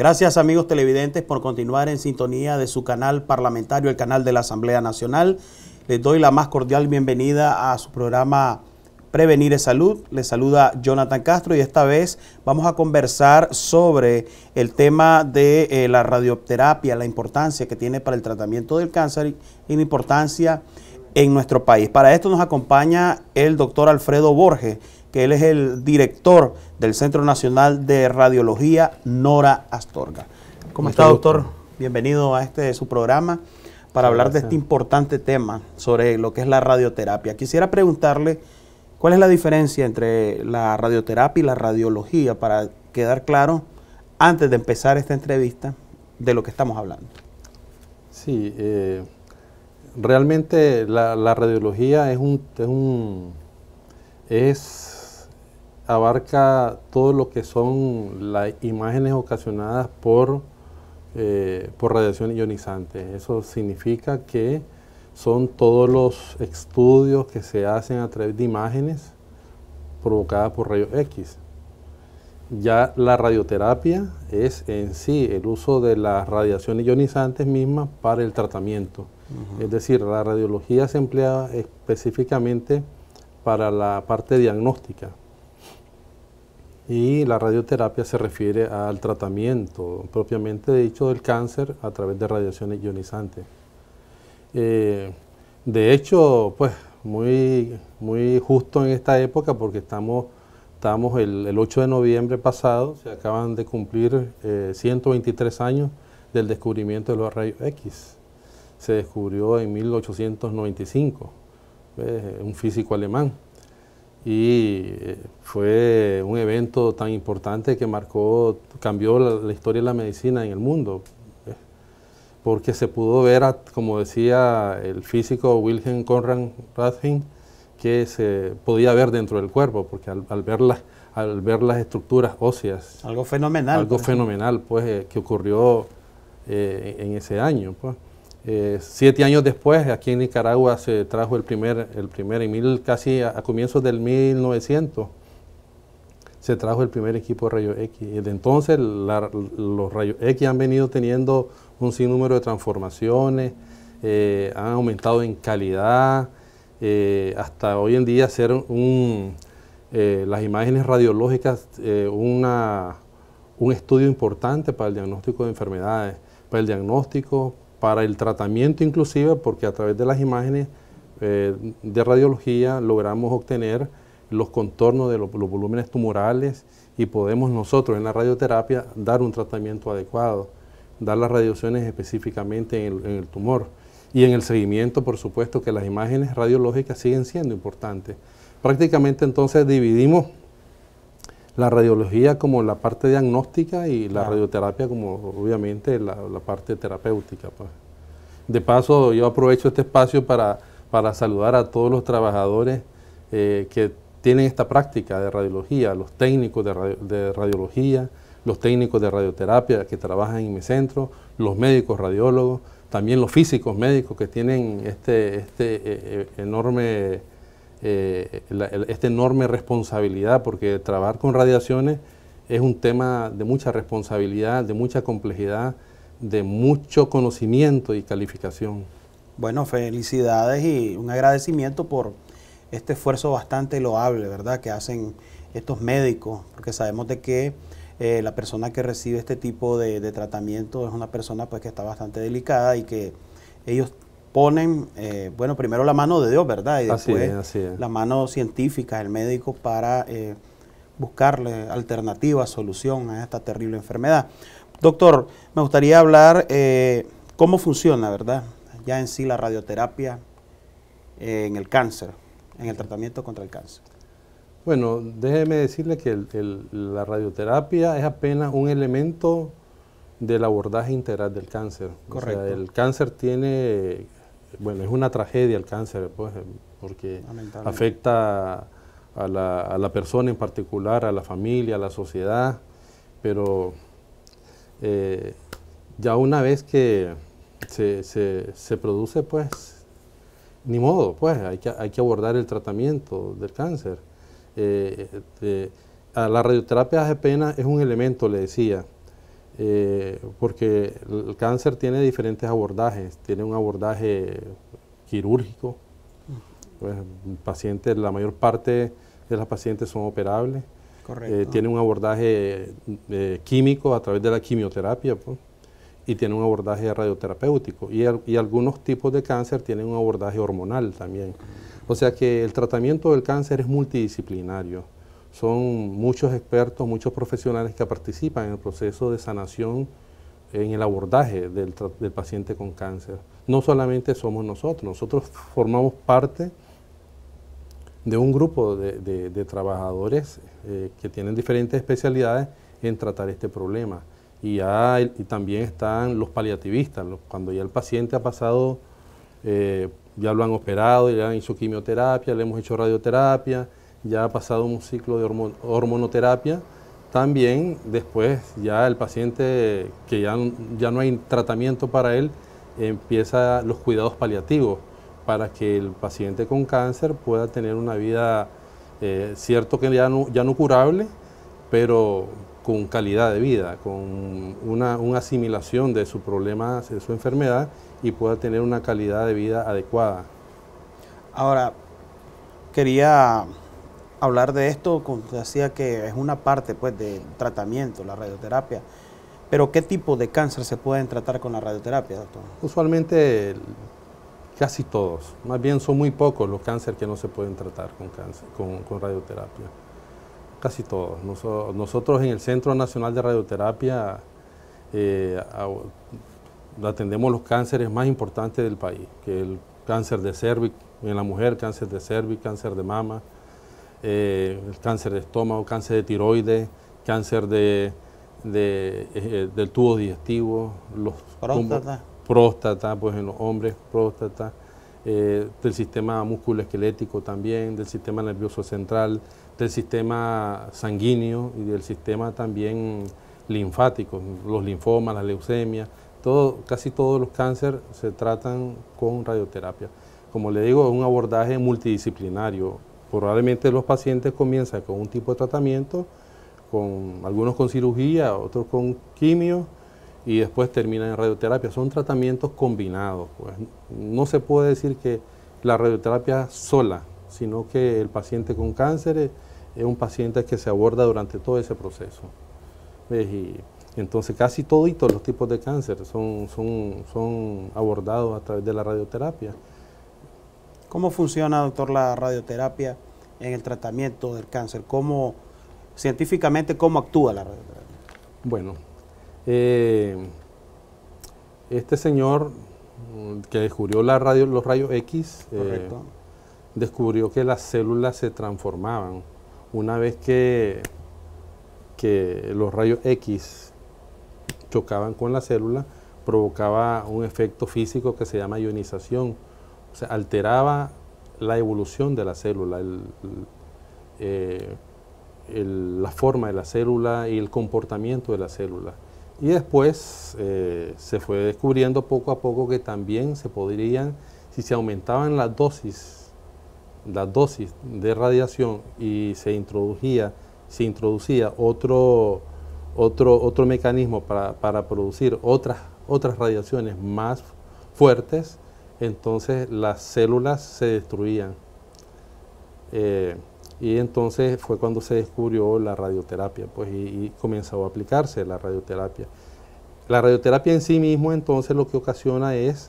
Gracias, amigos televidentes, por continuar en sintonía de su canal parlamentario, el canal de la Asamblea Nacional. Les doy la más cordial bienvenida a su programa Prevenir es Salud. Les saluda Jonathan Castro y esta vez vamos a conversar sobre el tema de la radioterapia, la importancia que tiene para el tratamiento del cáncer y la importancia en nuestro país. Para esto nos acompaña el doctor Alfredo Borges, que él es el director del Centro Nacional de Radiología Nora Astorga. ¿Cómo está, doctor? Bienvenido a su programa para hablar de este importante tema sobre lo que es la radioterapia. Quisiera preguntarle cuál es la diferencia entre la radioterapia y la radiología para quedar claro, antes de empezar esta entrevista, de lo que estamos hablando. Sí, realmente la radiología abarca todo lo que son las imágenes ocasionadas por radiación ionizante. Eso significa que son todos los estudios que se hacen a través de imágenes provocadas por rayos X. Ya la radioterapia es en sí el uso de las radiaciones ionizantes mismas para el tratamiento. Es decir, la radiología se emplea específicamente para la parte diagnóstica y la radioterapia se refiere al tratamiento propiamente dicho del cáncer a través de radiaciones ionizantes. De hecho, pues muy justo en esta época, porque estamos el 8 de noviembre pasado, se acaban de cumplir 123 años del descubrimiento de los rayos X. Se descubrió en 1895, un físico alemán. Y fue un evento tan importante que cambió la historia de la medicina en el mundo, porque se pudo ver, como decía el físico Wilhelm Conrad Röntgen, que se podía ver dentro del cuerpo, porque al ver las estructuras óseas. Algo fenomenal. Algo fenomenal, pues, que ocurrió en ese año, pues. 7 años después, aquí en Nicaragua se trajo casi a comienzos del 1900, se trajo el primer equipo de rayos X. Y desde entonces los rayos X han venido teniendo un sinnúmero de transformaciones, han aumentado en calidad, hasta hoy en día ser las imágenes radiológicas un estudio importante para el diagnóstico de enfermedades, para el diagnóstico, para el tratamiento inclusive, porque a través de las imágenes de radiología logramos obtener los contornos de los volúmenes tumorales y podemos nosotros en la radioterapia dar un tratamiento adecuado, dar las radiaciones específicamente en el tumor. Y en el seguimiento, por supuesto, que las imágenes radiológicas siguen siendo importantes. Prácticamente entonces dividimos la radiología como la parte diagnóstica y la radioterapia como obviamente la parte terapéutica, pues. De paso, yo aprovecho este espacio para saludar a todos los trabajadores que tienen esta práctica de radiología, los técnicos de radiología, los técnicos de radioterapia que trabajan en mi centro, los médicos radiólogos, también los físicos médicos que tienen esta enorme responsabilidad, porque trabajar con radiaciones es un tema de mucha responsabilidad, de mucha complejidad, de mucho conocimiento y calificación. Bueno, felicidades y un agradecimiento por este esfuerzo bastante loable, ¿verdad?, que hacen estos médicos, porque sabemos de que la persona que recibe este tipo de tratamiento es una persona pues que está bastante delicada y que ellos ponen, bueno, primero la mano de Dios, ¿verdad? Y después así es. La mano científica, el médico, para buscarle alternativas, solución a esta terrible enfermedad. Doctor, me gustaría hablar cómo funciona, ¿verdad?, ya en sí la radioterapia en el cáncer, en el tratamiento contra el cáncer. Bueno, déjeme decirle que la radioterapia es apenas un elemento del abordaje integral del cáncer. Correcto. O sea, el cáncer tiene, bueno, es una tragedia el cáncer, pues, porque afecta a la persona en particular, a la familia, a la sociedad, pero ya una vez que se produce, pues, ni modo, pues, hay que abordar el tratamiento del cáncer. La radioterapia apenas es un elemento, le decía, porque el cáncer tiene diferentes abordajes. Tiene un abordaje quirúrgico, pues, la mayor parte de las pacientes son operables. Correcto. Tiene un abordaje químico a través de la quimioterapia, pues, y tiene un abordaje radioterapéutico. Y algunos tipos de cáncer tienen un abordaje hormonal también. O sea que el tratamiento del cáncer es multidisciplinario. Son muchos expertos, muchos profesionales que participan en el proceso de sanación, en el abordaje del paciente con cáncer. No solamente somos nosotros formamos parte de un grupo de trabajadores que tienen diferentes especialidades en tratar este problema. Y también están los paliativistas, cuando ya el paciente ha pasado, ya lo han operado, ya han hecho quimioterapia, le hemos hecho radioterapia, ya ha pasado un ciclo de hormonoterapia. También después ya el paciente, que ya no hay tratamiento para él, empieza los cuidados paliativos para que el paciente con cáncer pueda tener una vida, cierto que ya no curable, pero con calidad de vida, con una asimilación de su problema, de su enfermedad, y pueda tener una calidad de vida adecuada. Ahora, quería hablar de esto, como decía que es una parte pues del tratamiento, la radioterapia, pero ¿qué tipo de cáncer se pueden tratar con la radioterapia, doctor? Usualmente casi todos, más bien son muy pocos los cánceres que no se pueden tratar con radioterapia. Casi todos. Nosotros en el Centro Nacional de Radioterapia atendemos los cánceres más importantes del país, que es el cáncer de cervix en la mujer, cáncer de cervix, cáncer de mama, el cáncer de estómago, cáncer de tiroides, cáncer del tubo digestivo, próstata, pues en los hombres, próstata, del sistema musculoesquelético también, del sistema nervioso central, del sistema sanguíneo y del sistema también linfático, los linfomas, las leucemias, casi todos los cánceres se tratan con radioterapia. Como le digo, es un abordaje multidisciplinario. Probablemente los pacientes comienzan con un tipo de tratamiento, algunos con cirugía, otros con quimio, y después terminan en radioterapia. Son tratamientos combinados, pues. No se puede decir que la radioterapia sola, sino que el paciente con cáncer es un paciente que se aborda durante todo ese proceso. ¿Ves? Y entonces casi todos los tipos de cáncer son abordados a través de la radioterapia. ¿Cómo funciona, doctor, la radioterapia en el tratamiento del cáncer? Científicamente, ¿cómo actúa la radioterapia? Bueno, este señor que descubrió los rayos X, descubrió que las células se transformaban. Una vez que los rayos X chocaban con la célula, provocaba un efecto físico que se llama ionización. O sea, alteraba la evolución de la célula, la forma de la célula y el comportamiento de la célula. Y después se fue descubriendo poco a poco que también si se aumentaban las dosis de radiación y se introducía otro mecanismo para producir otras radiaciones más fuertes, entonces las células se destruían. Y entonces fue cuando se descubrió la radioterapia, pues, y comenzó a aplicarse la radioterapia. La radioterapia en sí mismo, entonces, lo que ocasiona es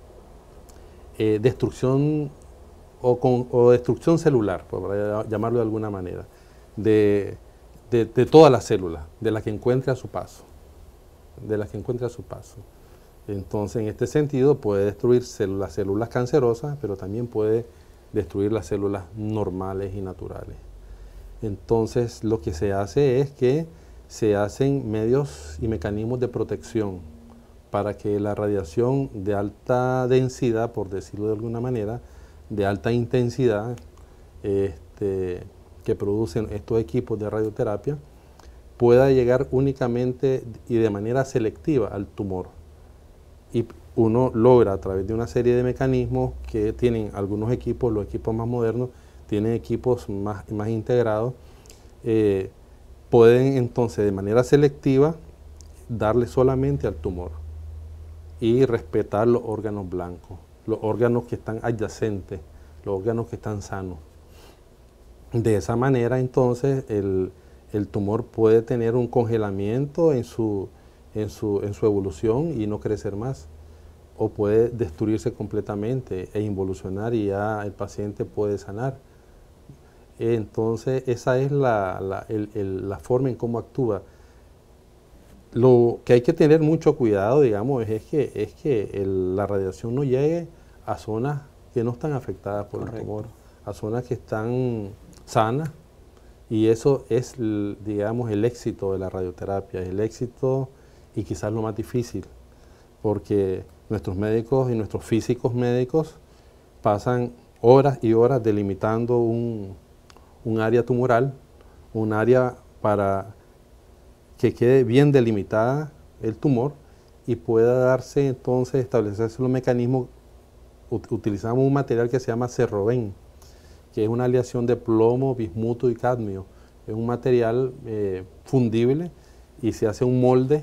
destrucción o destrucción celular, para llamarlo de alguna manera, de todas las células, de las que encuentre a su paso. Entonces, en este sentido, puede destruir las células cancerosas, pero también puede destruir las células normales y naturales. Entonces, lo que se hace es que se hacen medios y mecanismos de protección para que la radiación de alta densidad, por decirlo de alguna manera, de alta intensidad, que producen estos equipos de radioterapia, pueda llegar únicamente y de manera selectiva al tumor. Y uno logra, a través de una serie de mecanismos que tienen algunos equipos, los equipos más modernos, tienen equipos más integrados, pueden entonces de manera selectiva darle solamente al tumor y respetar los órganos blancos, los órganos que están adyacentes, los órganos que están sanos. De esa manera, entonces, el tumor puede tener un congelamiento en su evolución y no crecer más, o puede destruirse completamente e involucionar y ya el paciente puede sanar. Entonces, esa es la forma en cómo actúa. Lo que hay que tener mucho cuidado, digamos, es que la radiación no llegue a zonas que no están afectadas por el tumor, a zonas que están sanas, y eso es, digamos, el éxito de la radioterapia, el éxito y quizás lo más difícil, porque nuestros médicos y nuestros físicos médicos pasan horas y horas delimitando un área tumoral, un área para que quede bien delimitada el tumor y pueda darse entonces, establecerse los mecanismos. Utilizamos un material que se llama Cerroven, que es una aleación de plomo, bismuto y cadmio. Es un material fundible y se hace un molde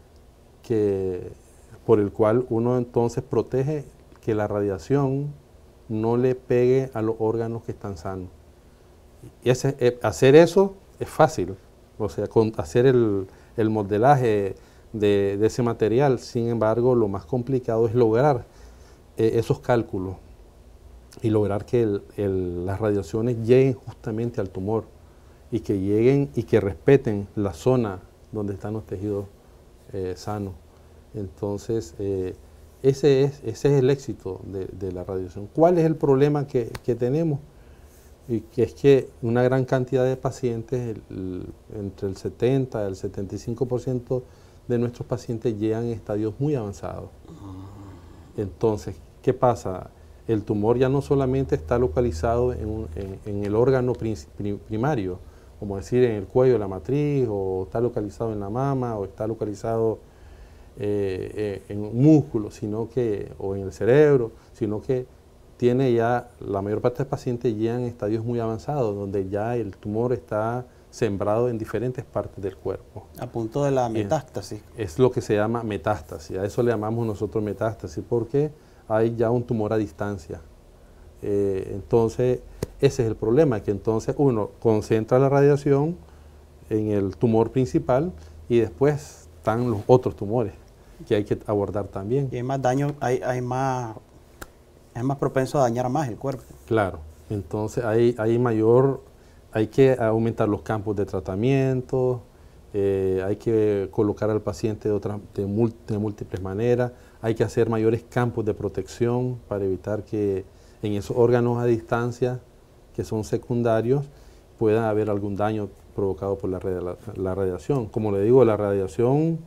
por el cual uno entonces protege que la radiación no le pegue a los órganos que están sanos. Y hacer eso es fácil, o sea, hacer el modelaje de ese material. Sin embargo, lo más complicado es lograr esos cálculos y lograr que las radiaciones lleguen justamente al tumor y que lleguen y que respeten la zona donde están los tejidos sanos. Entonces, ese es el éxito de la radiación. ¿Cuál es el problema que tenemos? Y que es que una gran cantidad de pacientes, entre el 70 y el 75% de nuestros pacientes llegan en estadios muy avanzados. Entonces, ¿qué pasa? El tumor ya no solamente está localizado en el órgano primario, como decir en el cuello de la matriz, o está localizado en la mama, o está localizado en un músculo, o en el cerebro, sino que tiene ya, la mayor parte de los pacientes llegan en estadios muy avanzados, donde ya el tumor está sembrado en diferentes partes del cuerpo. A punto de la metástasis. Es lo que se llama metástasis, a eso le llamamos nosotros metástasis, porque hay ya un tumor a distancia. Entonces, ese es el problema, que entonces uno concentra la radiación en el tumor principal y después están los otros tumores que hay que abordar también. Y hay más daño, es más propenso a dañar más el cuerpo. Claro, entonces hay que aumentar los campos de tratamiento, hay que colocar al paciente de múltiples maneras, hay que hacer mayores campos de protección para evitar que en esos órganos a distancia que son secundarios pueda haber algún daño provocado por la radiación. Como le digo, la radiación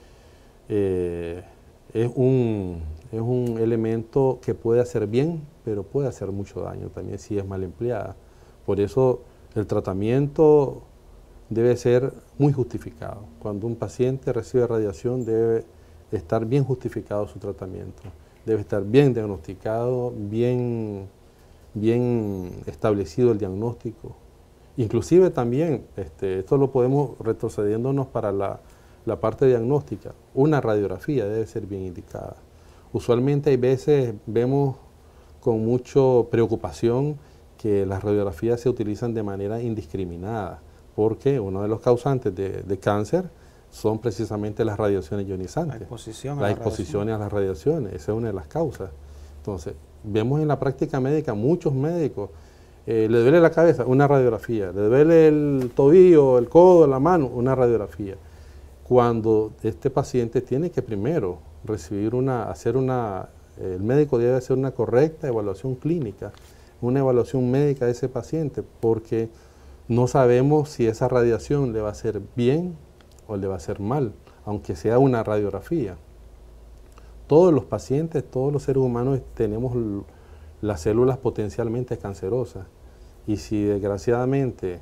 es un elemento que puede hacer bien, pero puede hacer mucho daño también si es mal empleada. Por eso el tratamiento debe ser muy justificado. Cuando un paciente recibe radiación debe estar bien justificado su tratamiento, debe estar bien diagnosticado, bien establecido el diagnóstico. Inclusive también, esto lo podemos retrocediéndonos para la parte diagnóstica, una radiografía debe ser bien indicada. Usualmente hay veces vemos con mucha preocupación que las radiografías se utilizan de manera indiscriminada, porque uno de los causantes de cáncer son precisamente las radiaciones ionizantes. La exposición a las radiaciones, esa es una de las causas. Entonces, vemos en la práctica médica muchos médicos, le duele la cabeza, una radiografía, le duele el tobillo, el codo, la mano, una radiografía. Cuando este paciente tiene que primero recibir el médico debe hacer una correcta evaluación clínica, una evaluación médica de ese paciente, porque no sabemos si esa radiación le va a hacer bien o le va a hacer mal, aunque sea una radiografía. Todos los pacientes, todos los seres humanos tenemos las células potencialmente cancerosas, y si desgraciadamente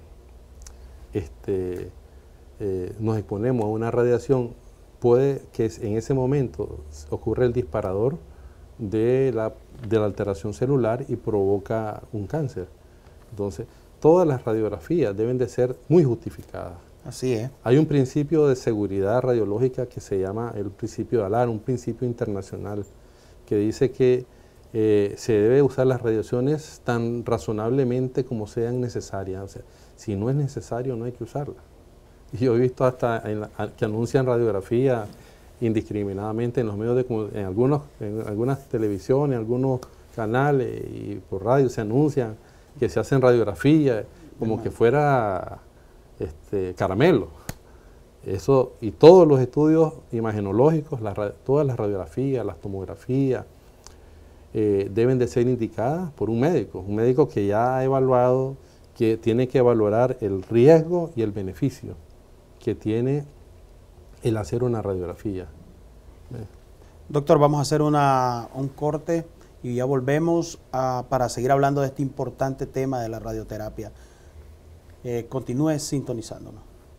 nos exponemos a una radiación, puede que en ese momento ocurra el disparador de la alteración celular y provoca un cáncer. Entonces, todas las radiografías deben de ser muy justificadas. Así es. Hay un principio de seguridad radiológica que se llama el principio de Alar, un principio internacional, que dice que se debe usar las radiaciones tan razonablemente como sean necesarias. O sea, si no es necesario, no hay que usarla. Y yo he visto hasta que anuncian radiografía indiscriminadamente en los medios en algunas televisiones, en algunos canales y por radio se anuncian que se hacen radiografía como que fuera caramelo. Eso, y todos los estudios imagenológicos, todas las radiografías, las tomografías, deben de ser indicadas por un médico que ya ha evaluado, que tiene que valorar el riesgo y el beneficio que tiene el hacer una radiografía. Doctor, vamos a hacer un corte y ya volvemos para seguir hablando de este importante tema de la radioterapia. Continúe sintonizándonos.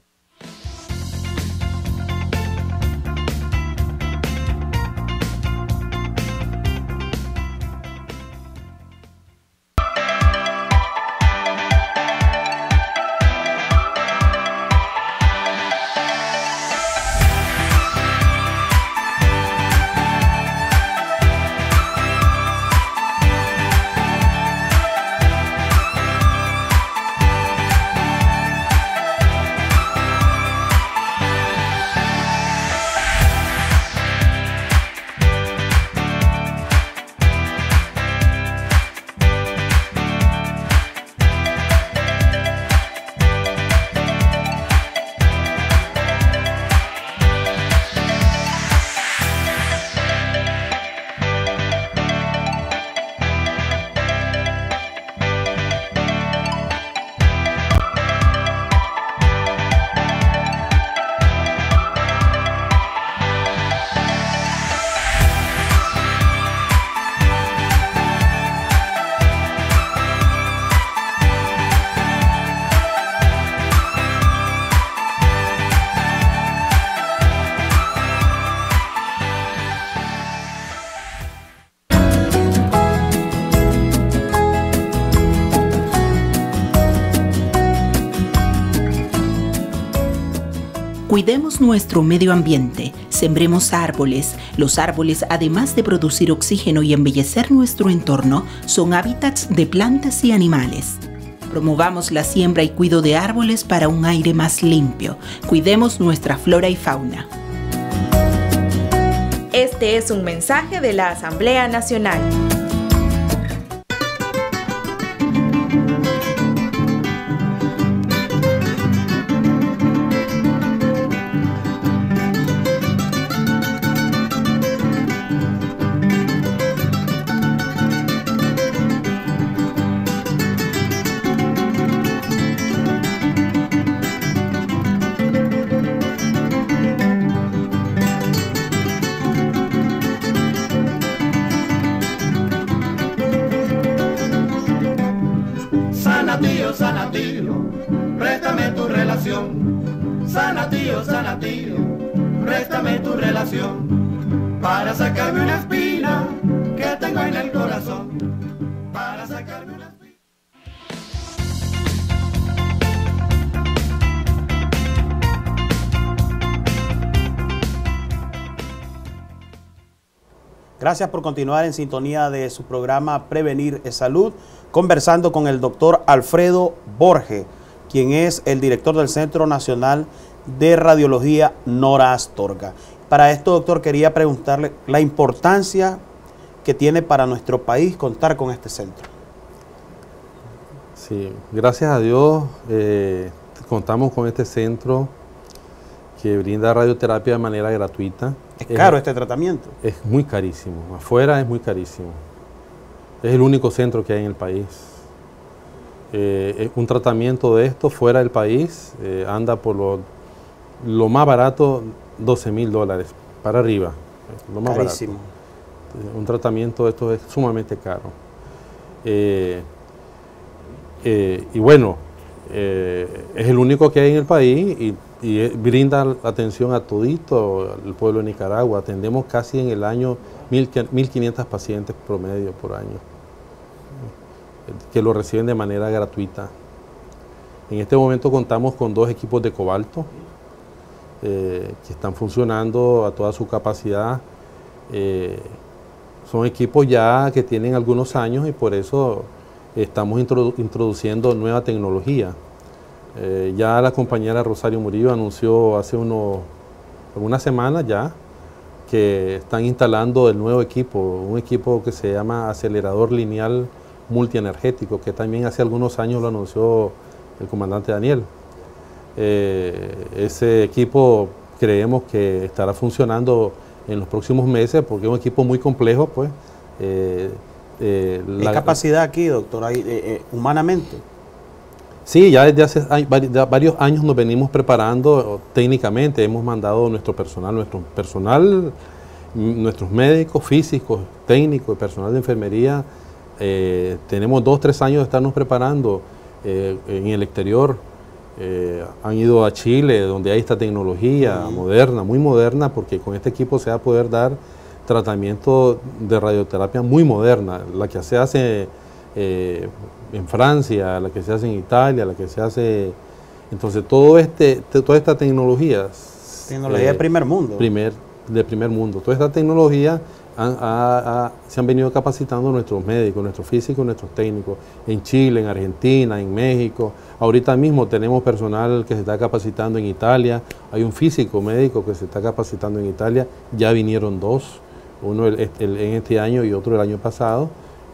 Cuidemos nuestro medio ambiente, sembremos árboles. Los árboles, además de producir oxígeno y embellecer nuestro entorno, son hábitats de plantas y animales. Promovamos la siembra y cuidado de árboles para un aire más limpio. Cuidemos nuestra flora y fauna. Este es un mensaje de la Asamblea Nacional. Sanatío, préstame tu relación. Sanatío, préstame tu relación. Para sacarme una espina que tengo en el corazón. Para sacarme una espina. Gracias por continuar en sintonía de su programa Prevenir es Salud, conversando con el doctor Alfredo Borge, quien es el director del Centro Nacional de Radiología Nora Astorga. Para esto, doctor, quería preguntarle la importancia que tiene para nuestro país contar con este centro. Sí, gracias a Dios contamos con este centro que brinda radioterapia de manera gratuita. ¿Es caro este tratamiento? Es muy carísimo, afuera es muy carísimo. Es el único centro que hay en el país. Un tratamiento de esto fuera del país anda por lo más barato, $12,000 para arriba. Lo más carísimo. Barato. Un tratamiento de esto es sumamente caro. Y bueno, es el único que hay en el país y brinda atención a todito el pueblo de Nicaragua. Atendemos casi en el año 1.500 pacientes promedio por año, que lo reciben de manera gratuita. En este momento contamos con 2 equipos de cobalto que están funcionando a toda su capacidad. Son equipos ya que tienen algunos años y por eso estamos introduciendo nueva tecnología. Ya la compañera Rosario Murillo anunció hace algunas semanas ya que están instalando el nuevo equipo, un equipo que se llama acelerador lineal multienergético, que también hace algunos años lo anunció el comandante Daniel. Ese equipo creemos que estará funcionando en los próximos meses porque es un equipo muy complejo, pues. ¿Qué capacidad aquí, doctor, humanamente? Sí, ya desde hace varios años nos venimos preparando técnicamente, hemos mandado nuestros médicos, físicos, técnicos, personal de enfermería. Tenemos 2 o 3 años de estarnos preparando en el exterior. Han ido a Chile, donde hay esta tecnología moderna, muy moderna, porque con este equipo se va a poder dar tratamiento de radioterapia muy moderna, la que se hace en Francia, la que se hace en Italia, la que se hace... Entonces, toda esta tecnología... Tecnología de primer mundo. De primer mundo. Toda esta tecnología se han venido capacitando nuestros médicos, nuestros físicos, nuestros técnicos, en Chile, en Argentina, en México. Ahorita mismo tenemos personal que se está capacitando en Italia, hay un físico médico que se está capacitando en Italia, ya vinieron 2, uno en este año y otro el año pasado.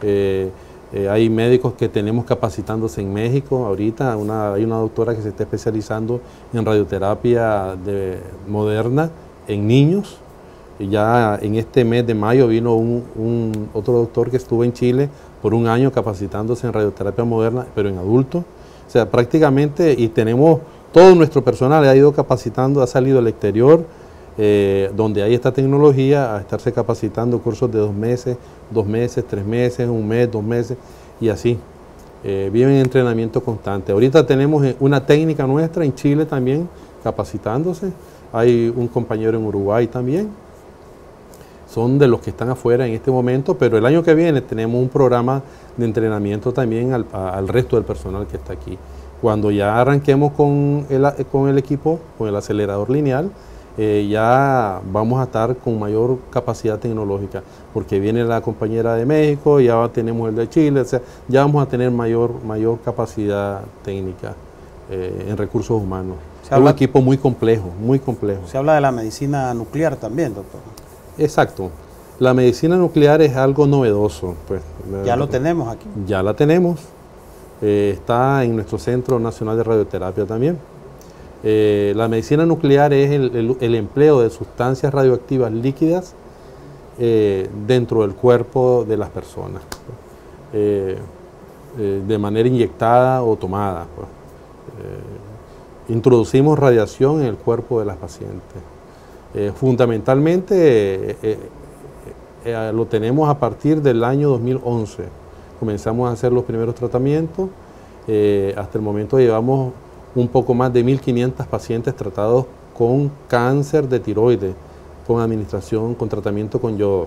Hay médicos que tenemos capacitándose en México. Ahorita hay una doctora que se está especializando en radioterapia moderna en niños. Y ya en este mes de mayo vino otro doctor que estuvo en Chile por 1 año capacitándose en radioterapia moderna, pero en adultos. O sea, prácticamente, y tenemos todo nuestro personal ha ido capacitando, ha salido al exterior, donde hay esta tecnología, a estarse capacitando cursos de 2 meses, 3 meses, 1 mes, 2 meses, y así. Viven en entrenamiento constante. Ahorita tenemos una técnica nuestra en Chile también, capacitándose. Hay un compañero en Uruguay también. Son de los que están afuera en este momento, pero el año que viene tenemos un programa de entrenamiento también al resto del personal que está aquí. Cuando ya arranquemos con el equipo, con el acelerador lineal, ya vamos a estar con mayor capacidad tecnológica, porque viene la compañera de México, ya tenemos el de Chile, o sea, ya vamos a tener mayor capacidad técnica en recursos humanos. Es un equipo muy complejo, muy complejo. Se habla de la medicina nuclear también, doctor. Exacto. La medicina nuclear es algo novedoso. Pues, ya lo tenemos aquí. Ya la tenemos. Está en nuestro Centro Nacional de Radioterapia también. La medicina nuclear es el empleo de sustancias radioactivas líquidas dentro del cuerpo de las personas, de manera inyectada o tomada. Pues. Introducimos radiación en el cuerpo de las pacientes. Fundamentalmente lo tenemos a partir del año 2011. Comenzamos a hacer los primeros tratamientos. Hasta el momento llevamos un poco más de 1.500 pacientes tratados con cáncer de tiroides, con administración, con tratamiento con yodo.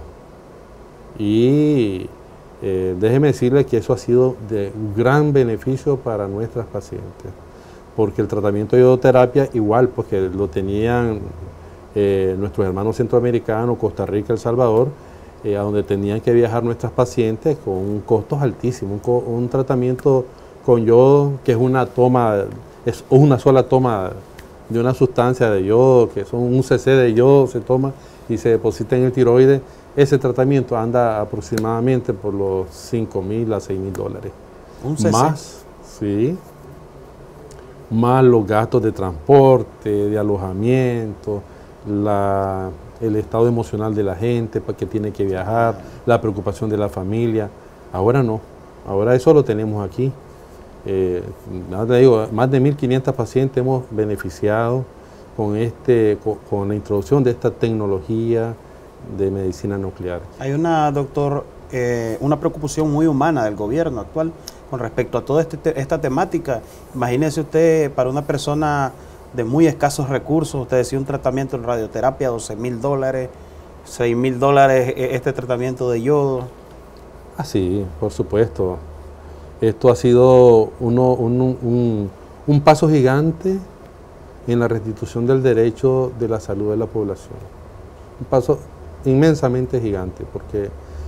Y déjeme decirle que eso ha sido de gran beneficio para nuestras pacientes, porque el tratamiento de yodoterapia igual, porque lo tenían nuestros hermanos centroamericanos, Costa Rica, El Salvador, a donde tenían que viajar nuestras pacientes con costos altísimos, un tratamiento con yodo que es una sola toma de una sustancia de yodo, que son un cc de yodo, se toma y se deposita en el tiroides. Ese tratamiento anda aproximadamente por los $5.000 a $6.000. ¿Un cc? Más, sí, más los gastos de transporte, de alojamiento, el estado emocional de la gente que tiene que viajar, la preocupación de la familia. Ahora no, ahora eso lo tenemos aquí. Te digo, más de 1.500 pacientes hemos beneficiado con la introducción de esta tecnología de medicina nuclear. Hay doctor, una preocupación muy humana del gobierno actual con respecto a toda esta temática. Imagínese usted, para una persona de muy escasos recursos, usted decía un tratamiento de radioterapia, $12.000, $6.000 este tratamiento de yodo. Ah, sí, por supuesto. Esto ha sido un un paso gigante en la restitución del derecho de la salud de la población. Un paso inmensamente gigante, porque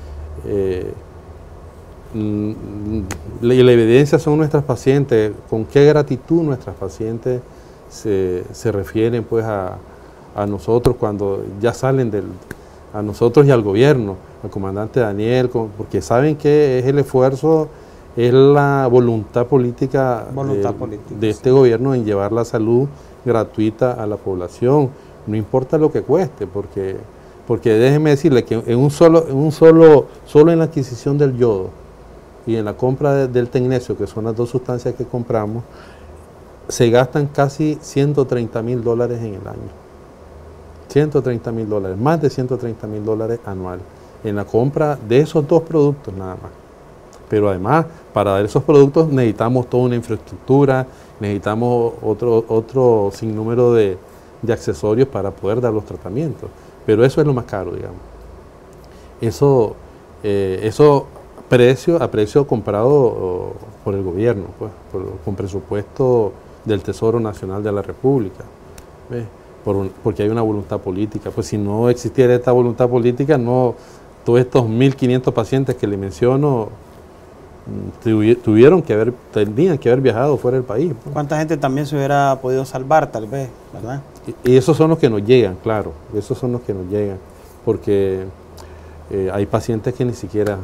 la evidencia son nuestras pacientes, con qué gratitud nuestras pacientes se refieren pues a nosotros cuando ya salen a nosotros y al gobierno, al comandante Daniel, porque saben que es el esfuerzo, es la voluntad política de este gobierno en llevar la salud gratuita a la población, no importa lo que cueste, porque déjenme decirle que solo en la adquisición del yodo y en la compra del tecnecio, que son las dos sustancias que compramos, se gastan casi $130,000 en el año. $130,000, más de $130,000 anual, en la compra de esos dos productos nada más. Pero además, para dar esos productos necesitamos toda una infraestructura, necesitamos otro sinnúmero de accesorios para poder dar los tratamientos. Pero eso es lo más caro, digamos. Eso a precio comprado por el gobierno, pues, con presupuesto del Tesoro Nacional de la República, ¿ves? Porque hay una voluntad política. Pues si no existiera esta voluntad política, no, todos estos 1.500 pacientes que le menciono tenían que haber viajado fuera del país, pues. ¿Cuánta gente también se hubiera podido salvar, tal vez, verdad? Y esos son los que nos llegan, claro, esos son los que nos llegan, porque hay pacientes que ni siquiera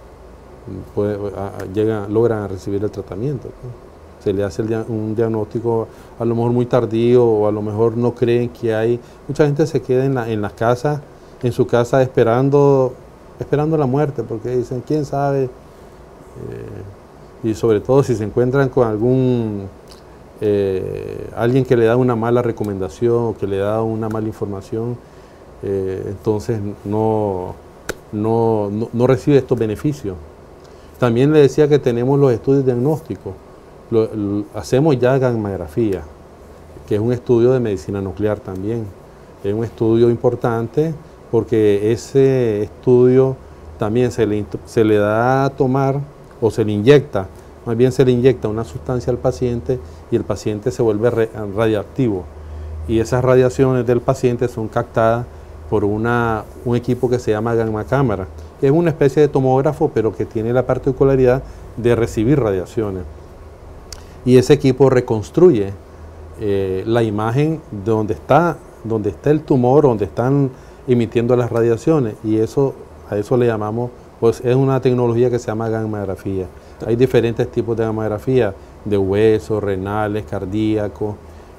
logran recibir el tratamiento, pues. Se le hace un diagnóstico a lo mejor muy tardío, o a lo mejor no creen que hay. Mucha gente se queda en su casa esperando la muerte, porque dicen, quién sabe, y sobre todo si se encuentran con alguien que le da una mala recomendación o que le da una mala información, entonces no recibe estos beneficios. También le decía que tenemos los estudios diagnósticos. Hacemos ya gammagrafía, que es un estudio de medicina nuclear también. Es un estudio importante porque ese estudio también se le da a tomar, o se le inyecta, más bien se le inyecta una sustancia al paciente y el paciente se vuelve radiactivo. Y esas radiaciones del paciente son captadas por un equipo que se llama gamma cámara, que es una especie de tomógrafo, pero que tiene la particularidad de recibir radiaciones. Y ese equipo reconstruye la imagen de donde está el tumor, donde están emitiendo las radiaciones, y a eso le llamamos, pues es una tecnología que se llama gammagrafía. Hay diferentes tipos de gammagrafía, de huesos, renales, cardíacos,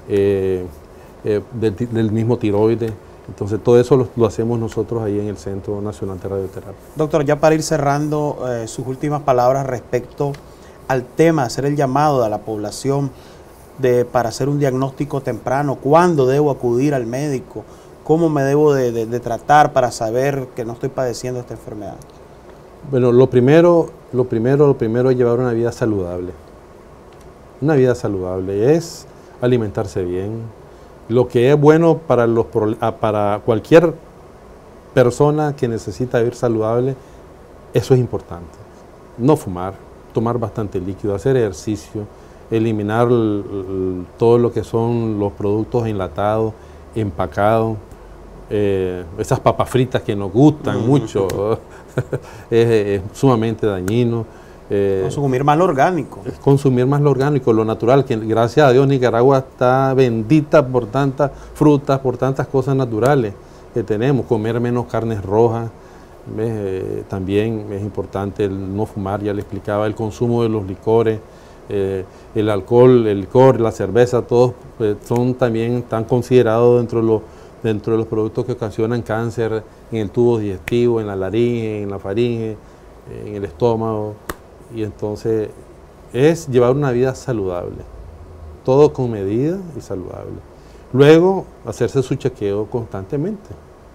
del mismo tiroides. Entonces todo eso lo hacemos nosotros ahí en el Centro Nacional de Radioterapia. Doctor, ya para ir cerrando, sus últimas palabras respecto al tema, hacer el llamado a la población para hacer un diagnóstico temprano, cuándo debo acudir al médico, cómo me debo de tratar para saber que no estoy padeciendo esta enfermedad. Bueno, lo primero es llevar una vida saludable. Una vida saludable es alimentarse bien. Lo que es bueno para cualquier persona que necesita vivir saludable, eso es importante. No fumar, tomar bastante líquido, hacer ejercicio, eliminar todo lo que son los productos enlatados, empacados, esas papas fritas que nos gustan mucho, es sumamente dañino. Consumir más lo orgánico. Consumir más lo orgánico, lo natural, que gracias a Dios Nicaragua está bendita por tantas frutas, por tantas cosas naturales que tenemos. Comer menos carnes rojas, también es importante el no fumar, ya le explicaba, el consumo de los licores, el alcohol, el licor, la cerveza, todos están considerados dentro de los productos que ocasionan cáncer en el tubo digestivo, en la laringe, en la faringe, en el estómago. Y entonces es llevar una vida saludable, todo con medida y saludable. Luego, hacerse su chequeo constantemente.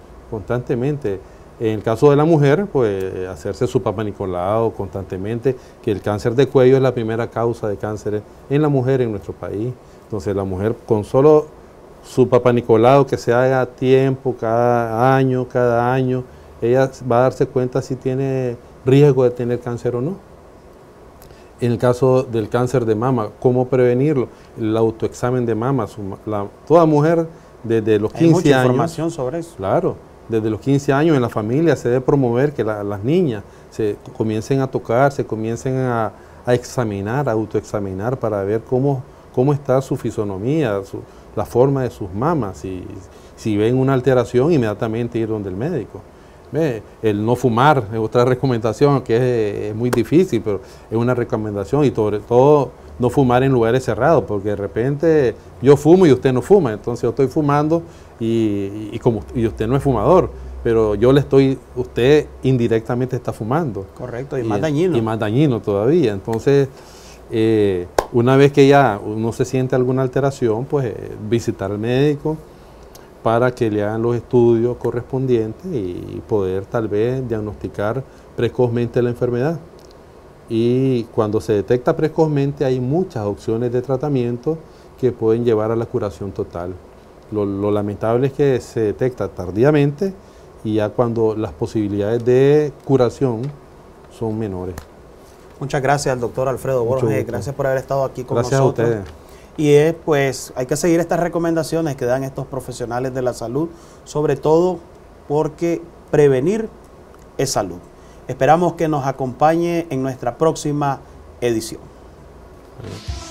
En el caso de la mujer, pues hacerse su Papa Nicolau constantemente, que el cáncer de cuello es la primera causa de cáncer en la mujer en nuestro país. Entonces la mujer con solo su Papa Nicolau que se haga a tiempo, cada año, ella va a darse cuenta si tiene riesgo de tener cáncer o no. En el caso del cáncer de mama, ¿cómo prevenirlo? El autoexamen de mama. Toda mujer desde los 15 años... Hay mucha información sobre eso. Claro, desde los 15 años en la familia se debe promover que las niñas se comiencen a tocar, se comiencen a examinar, a autoexaminar para ver cómo está su fisonomía, la forma de sus mamas. Si ven una alteración, inmediatamente ir donde el médico. El no fumar es otra recomendación que es muy difícil, pero es una recomendación, y sobre todo no fumar en lugares cerrados, porque de repente yo fumo y usted no fuma, entonces yo estoy fumando y usted no es fumador, pero usted indirectamente está fumando. Correcto, y más dañino. Y más dañino todavía. Entonces, una vez que ya uno se siente alguna alteración, pues visitar al médico para que le hagan los estudios correspondientes y poder tal vez diagnosticar precozmente la enfermedad. Y cuando se detecta precozmente hay muchas opciones de tratamiento que pueden llevar a la curación total. Lo lamentable es que se detecta tardíamente y ya cuando las posibilidades de curación son menores. Muchas gracias al doctor Alfredo Borges, gracias por haber estado aquí con nosotros. Gracias a ustedes. Y pues hay que seguir estas recomendaciones que dan estos profesionales de la salud, sobre todo porque prevenir es salud. Esperamos que nos acompañe en nuestra próxima edición.